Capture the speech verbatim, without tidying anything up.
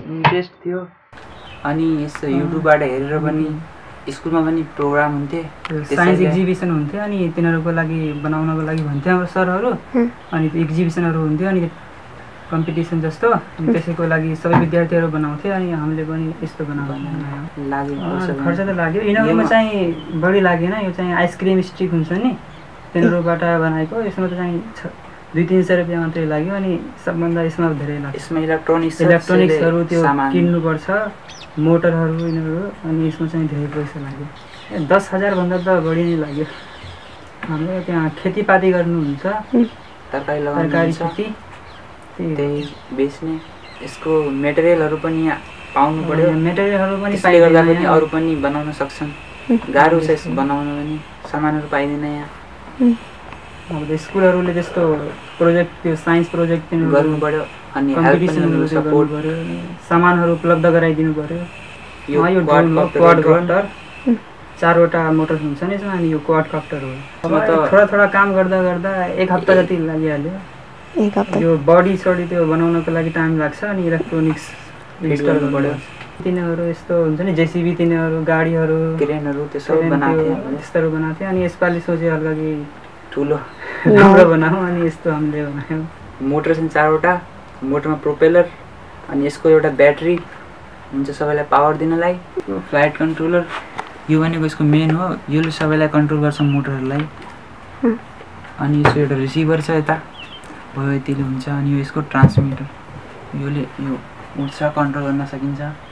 interest थियो अनि यस्तो युट्युबबाट हेरेर पनि स्कुलमा पनि प्रोग्राम हुन्थे साइन्स एक्जिबिसन हुन्थ्यो अनि तिनीहरूको लागि बनाउनको लागि भन्थ्यो हाम्रो सरहरू अनि एक्जिबिसनहरू हुन्थ्यो अनि कम्पिटिसन जस्तो त्यसैको लागि सबै विद्यार्थीहरू बनाउँथे अनि हामीले पनि यस्तो बनाउनु लाग्यो खर्च त लाग्यो यिनीहरूमा चाहिँ बढी लागेन यो चाहिँ आइसक्रिम स्टिक हुन्छ नि तिनीहरूबाट बनाएको यसमा त चाहिँ दुई तिन सय रुपियाँ मात्रै लाग्यो अनि सबभन्दा यसमा धेरै लाग्यो यसमा इलेक्ट्रोनिक्स इलेक्ट्रोनिक्सहरू त्यो किन्नुपर्छ मोटरहरू यिनीहरू अनि यसमा चाहिँ धेरै पैसा लाग्यो दस हजारभन्दा त बढी नै लाग्यो हाम्रो त्यहाँ खेतीपाती गर्नुहुन्छ तरकारी तरकारी खेती त्यही बेच्ने यसको मेटेरियलहरू पनि पाउनु पर्यो मेटेरियलहरू पनि त्यसले गर्दा पनि अरू पनि बनाउन सक्छन् गाह्रो छ यसको बनाउन पनि सामानहरू पाइँदैन यहाँ अब स्कुलहरूले त्यस्तो प्रोजेक्ट त्यो साइन्स प्रोजेक्ट गर्नु पर्यो अनि कम्पिटिसनहरू सपोर्ट गर्यो सामानहरू उपलब्ध गराइदिनु पर्यो यो क्वाड कप्टर चारवटा मोटर हुन्छ नि यसमा अनि यो क्वाड कप्टर हो अब त थोडा थोडा काम गर्दा गर्दा एक हप्ता जति लागिहाल्यो एक हप्ता यो बडी सडी त्यो बनाउनको लागि टाइम लाग्छ अनि इलेक्ट्रोनिक्स इन्स्टल गर्नु पर्यो तिनीहरू यस्तो हुन्छ नि जेसिबी तिनीहरू गाडीहरू क्रेनहरू त्यसो बनाउँथे यस्तोहरू बनाउँथे अनि यसपालि सोचे हल्का कि ठुलो राम्रो बनाऊ अनि यस्तो हामीले बनायौँ मोटर चाहिँ चारवटा मोटरमा प्रोपेलर अनि यसको एउटा ब्याट्री हुन्छ सबैलाई पावर दिनलाई फ्लाइट कन्ट्रोलर यो भनेको यसको मेन हो यसले सबैलाई कन्ट्रोल गर्छ मोटरहरूलाई अनि यसको एउटा रिसिभर छ यता भयो यतिले हुन्छ अनि यो यसको ट्रान्समिटर योले यो उड्छ कन्ट्रोल गर्न सकिन्छ